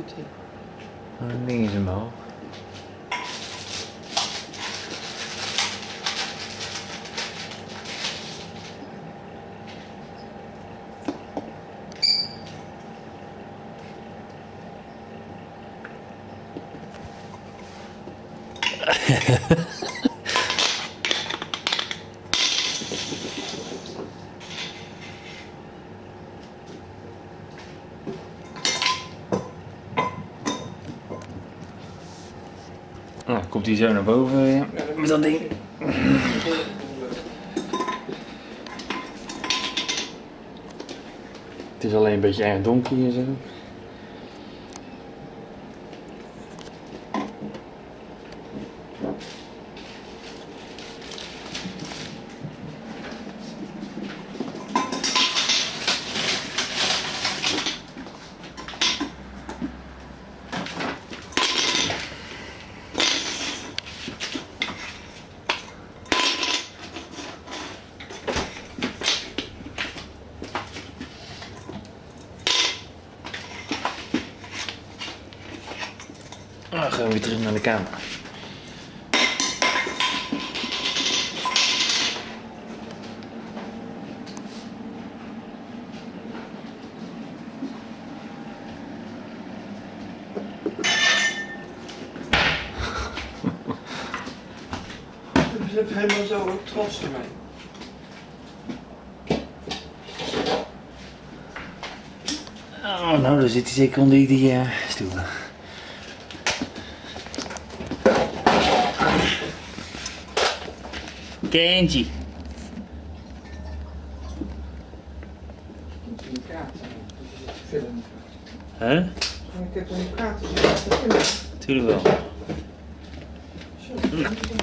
doet hij? Een ding in zijn mouw. Nou, komt hij zo naar boven ja, met dat ding. Het is alleen een beetje erg donker hier zo. Dan gaan we weer terug naar de kamer. Je bent helemaal zo ook trots op mij. Oh, nou, daar zit hij zeker onder die stoelen. Kenji. Huh? Ik heb er niet praten, dus dat is Tuurlijk wel. Zo.